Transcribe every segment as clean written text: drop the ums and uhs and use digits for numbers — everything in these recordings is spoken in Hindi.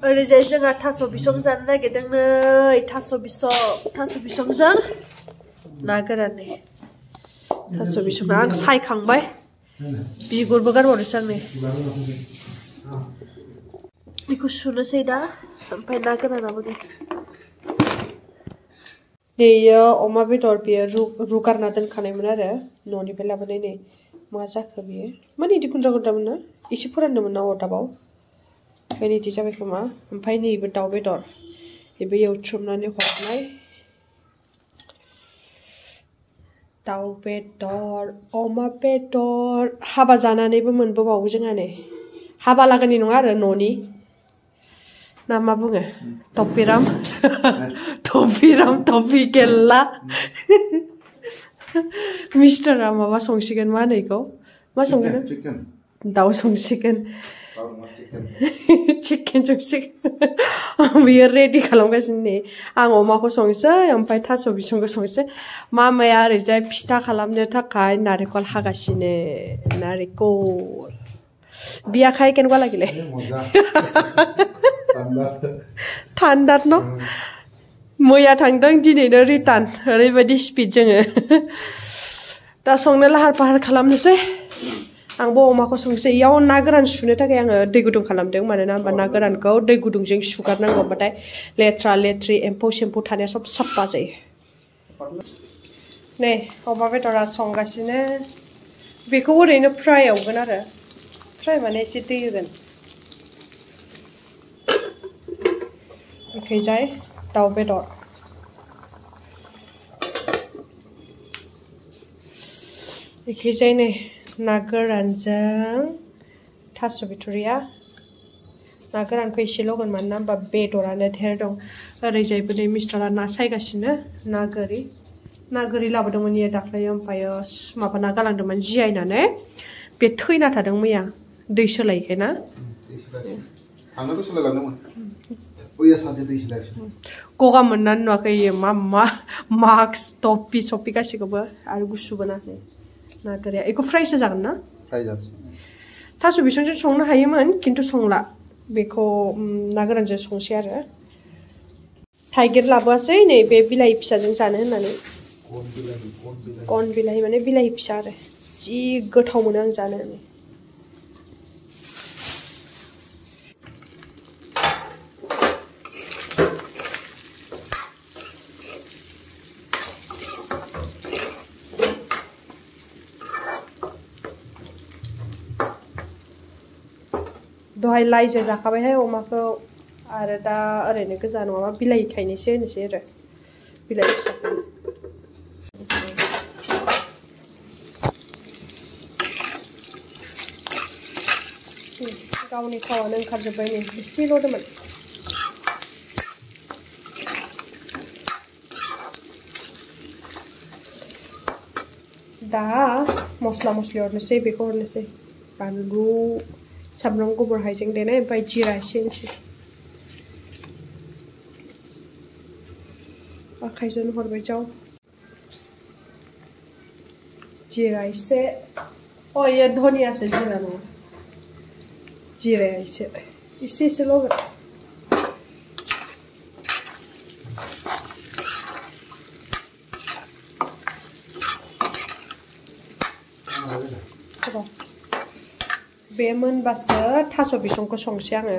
ओरैजाय जोंहा थास' बिसं जानो नागिरदों नै थास' बिसंजों ना गोरान नै थास' बिसंखौ आं सायखांबाय बिगुरबो गारबावनोसै आं नै बेखौ सुनोसै दा ओमफ्राय ना गोरानाबो नै बेयो अमा बेदर बेयो रुगारना दोनखानायमोन आरो न'निफ्राय लाबोनाय नै मा जाखो बेयो माने इदि गुन्द्रा गुन्द्रामोन ना एसे फोरानदोंमोन ना अरदाबाव ओंखायनो इदि जाबाय खोमा ओमफ्राय नैबो दाउ बेदर बेबो एवथ्रुमनानै हरनाय दाउ बेदर अमा बेदर हाबा जानानैबो मोनबोबावो जोंहा नै हाबा लागोनि नङा आरो न'नि ना मा बुङो टपिराम टपि गेल्ला मिस्टारा माबा संसिगोन मा होनो इखौ मा संगोन दाउ संसिगोन चिकेन संसिगोन बियो रेडि खालामगासिनो नै आं अमाखौ संसै ओमफ्राय थास' बिसंखौ संसै मामाया ओरैजाय फिथा खालामनो थाखाय नारेंखल हागासिनो नारेंखल बियाखाय केनेকুৱা লাগিলে थान्दात न मैया थांदों दिनैनो रिटार्न ओरैबायदि स्पिड जोङो दा संनो लाहार फाहार खालामनोसै आंबो अमाखौ संसै इयाव ना गोरान सुनो थाखाय आङो दै गुदुं खालामदों मानोना होमबा ना गोरानखौ दै गुदुंजों सुगारनांगौबाथाय लेथ्रा लेथ्रि एम्फौ सेम्फौ थानाया सब साफा जायो नै अमा बेदरा संगासिनो बेखौ ओरैनो फ्राय एवगोन आरो फ्राय माने एसे दै होगोन ओखैजाय दाउ बेदर ओखैजाय नै ना गोरानजों थास' बिथुरिया ना गोरानखौ एसेल' होगोन मानोना होमबा बेदरानो धेर दं ओरैजायबो नै मिस्टारा ना सायगासिनो ना गोरि लाबोदोंमोन इयो दाख्लै ओमफ्रायो माबा ना गालांदोंमोन जियायनानै बे थैना थादों मैया दै सोलायखाय ना आंनाबो सोलायलांदोंमोन बैया सानसे दै सोलायगासिनो गगा मोननानै नुवाखै इयो मा मास्क टपि सपि गासिखौबो आरो गुसुबो ना ना गोरिया बेखौ फ्रायसो जागोन ना फ्राय जानोसै थास' बिसंजों संनो हायोमोन खिन्थु संला बेखौ ना गोरानजों संसै आरो थाइगिर लाबोआसै नै बे बिलाइ फिसाजों जानो होननानै गन बिलाइ माने बिलाइ फिसा आरो जि गोथाव मोनो आं जानो दहाय लाइजो जाखाबायहाय अमाखौ आरो दा ओरैनो गोजा नङाबा बिलाइ थाइनैसो होनोसै आरो बिलाइ फिसाखौ गावनि थावानो ओंखारजोब्बाय नै एसेल'दोंमोन दा मस्ला मस्लि हरनोसै बेखौ हरनोसै बानलु सामब्राम गुफुर हाइजें देनाय ओमफ्राय जिरा एसे होनोसै आखाइजों हरबाय जाव जिरा एसे इयो धनियासो जिरा नङा जिराया एसेल' होगोन बे मोनबासो थास' बिसंखौ संसै आङो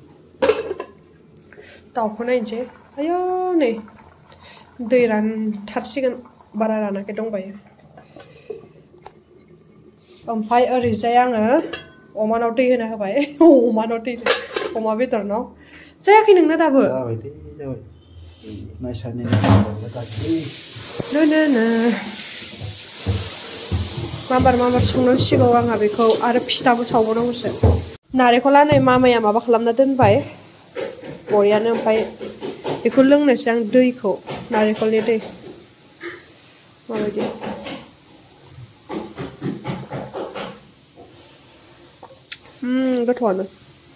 दाउखौ नायनोसै आयौ नै दै रानथारसिगोन बारा रानाखै दंबायो ओमफ्राय ओरैजाय आङो अमानाव दै होना होबाय अमानाव दै अमा बेदरनाव जायाखै नोंना दाबो जाबाय दे जाबाय नायसानि माबार संनांसिगौ आंहा बेखौ आरो फिथाबो सावबावनांगौसो नारेंखला नै मामाया माबा खालामना दोनबाय बरियानो ओमफ्राय बेखौ लोंनोसै आं दैखौ नारेंखलनि दै माबायदि गोथावानो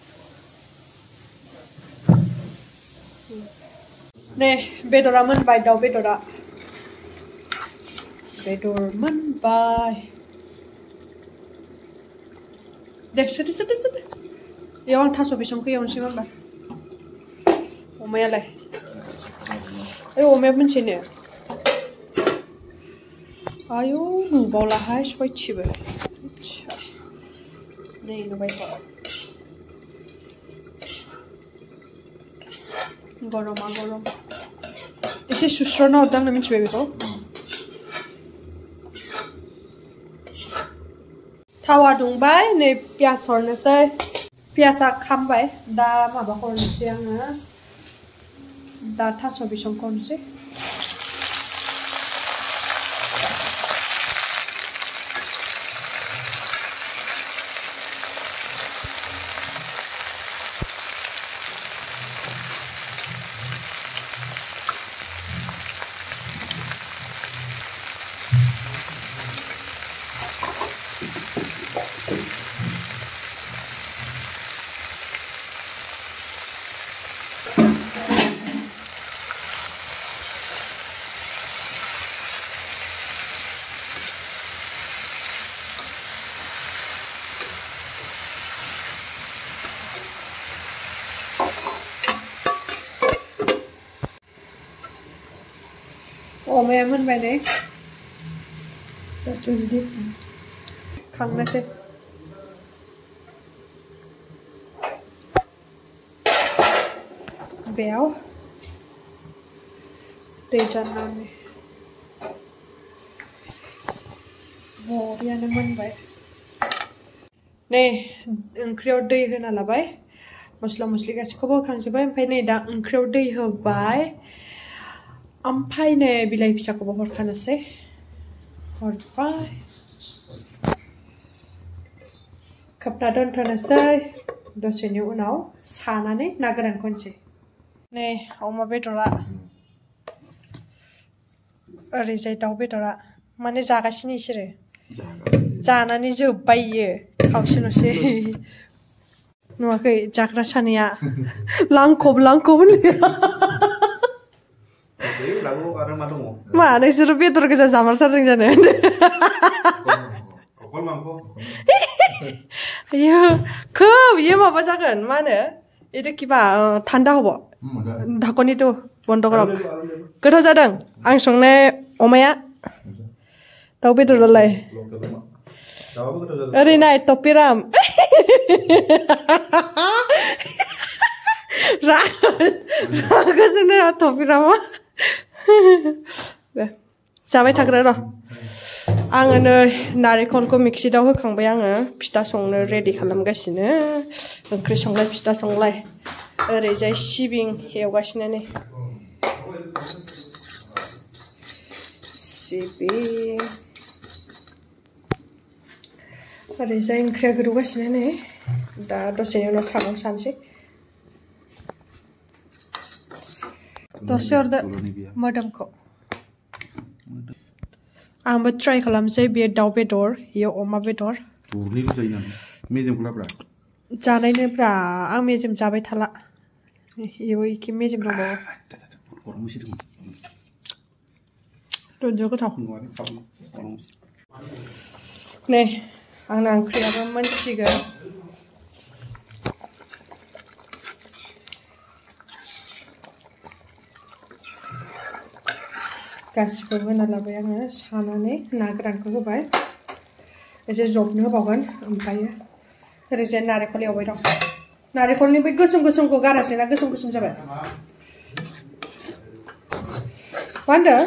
नै बेदरा मोनबाय दाउ बेदरा बेदर मोनबाय दे सोदो बेयाव आं थास' बिसंखौ एवनोसै होमबा अमायालाय अमाया मोनसेनो आयौ नुबावलाहाय सयथिबो नै नुबायथ' गरमा गरम एसे सुस्र'ना हरदां नों मिथिबाय बेखौ थावा दुंबाय नै पियास हरनोसै पियासा खामबाय दा माबा हरनोसै आङो दा थास' बिसंखौ हरनोसै अमाया मोनबाय नै खांनोसै बेयाव दै जाननानै बरियानो मोनबाय नै ओंख्रियाव दै होना लाबाय मस्ला मस्लि गासिखौबो होखांजोब्बाय ओमफ्राय नै दा ओंख्रियाव दै होबाय ओमफ्राय नै बिलाइ फिसाखौबो हरखानोसै हरबाय खोबना दोनथ'नोसै दसेनि उनाव सानानै ना गोरानखौ होनोसै नै अमा बेदरा ओरैजाय दाउ बेदरा माने जागासिनो बिसोरो जानानै जोब्बाय इयो खावसेल'सै नुवाखै जाग्रा सानैया लांखब लांखब मा नोंसोरो बेदर गोजा जामारथारदों जानो आयो खोब इयो माबा जागोन मा होनो इदो किबा थान्दा हब धाकनिथ' बन्द करक गोथाव जादों आं संनाय अमाया दाउ बेदरालाय ओरै नाय टपिराम रागा जोंनाय टपिरामा जाबाय थाग्रा र' आङो नै नारेंखलखौ मिक्सिआव होखांबाय आङो फिथा संनो रेडि खालामगासिनो ओंख्रि संलाय फिथा संलाय ओरैजाय सिबिं एवगासिनो नै सिबिं ओरैजाय ओंख्रिया गोदौगासिनो नै दा दसेनि उनाव सागं सानसै दरसे हरदो मोदोमखौ आंबो ट्राइ खालामसै बेयो दाउ बेदर बेयो अमा बेदर जानायनोब्रा आं मेजेम जाबाय थाला बेयाव एखे मेजेम दंबावो दुन्दिया गोथाव नै आंना ओंख्रियाबो मोनसिगोन गासिखौबो होना लाबाय आङो सानानै ना गोरानखौ होबाय एसे जबनो होबावगोन ओमफ्रायो ओरैजाय नारेंखल एवबाय दं नारेंखलनि बै गोसोम गोसोमखौ गारासै ना गोसोम गोसोम जाबाय मा होनदों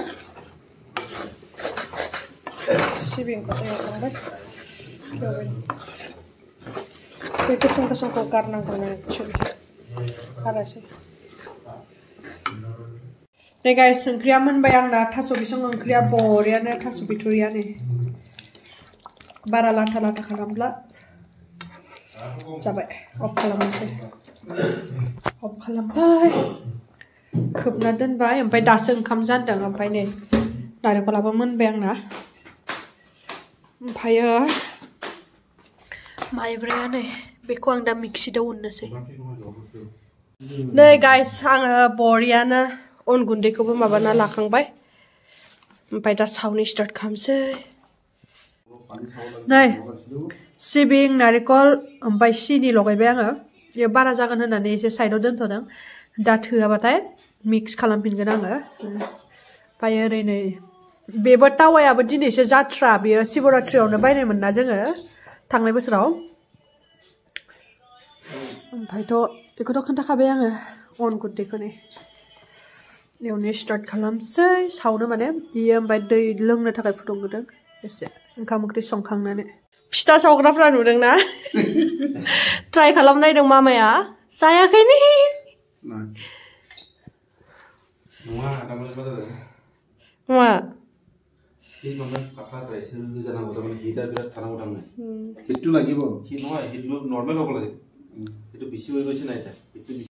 सिबिंखौ एवखांबाय एवबाय बै गोसोम गोसोमखौ गारनांगौ गारासै नै गाइस ओंख्रिया मोनबाय आंना थास' बिसं ओंख्रिया बरियानो थास' बिथ'रिया नै बारा लाथा लाथा खालामब्ला जाबाय अफ खालामनोसै अफ खालामबाय खोबना दोनबाय ओमफ्राय दासो ओंखाम जानदों ओमफ्राय नै नारेंखलाबो मोनबाय आंना ओमफ्रायो माइब्राया नै बेखौ आं दा मिक्सिआव उननोसै नै गाइस आङो बरियानो अन गुन्दैखौबो माबाना लाखांबाय ओमफ्राय दा सावनि स्टार्ट खालामसै नै सिबिं नारेंखल ओमफ्राय सिनि लगायबाय आङो बेयो बारा जागोन होननानै एसे साइडआव दोनथ'दों दा थोआबाथाय मिक्स खालामफिनगोन आङो ओमफ्राय ओरै नै बेबो तावायाबो दिनैसो जात्रा बेयो शिवरात्रियावनो बायनायमोन ना जोङो थांनाय बोसोराव ओमफ्रायथ' बेखौथ' खोन्थाखाबाय आङो अन गुन्दैखौ नै एवनो स्टार्ट खालामसै सावनो माने बियो ओमफ्राय दै लोंनो थाखाय फुदुंगोदों एसे ओंखाम ओंख्रि संखांनानै फिथा सावग्राफ्रा नुदोंना ट्राइ खालामनायदों मामाया जायाखै नी नङा दामाने मा जादों मा हिट माने पाथाद्राय सोर जानांगौ तारमाने हिटआ बिराद थानांगौ तारमाने हिटটো লাগিব हिट नङा हिट नर्मेल হ'ব লাগে हिटটো বেছি হৈ গৈছে না এটা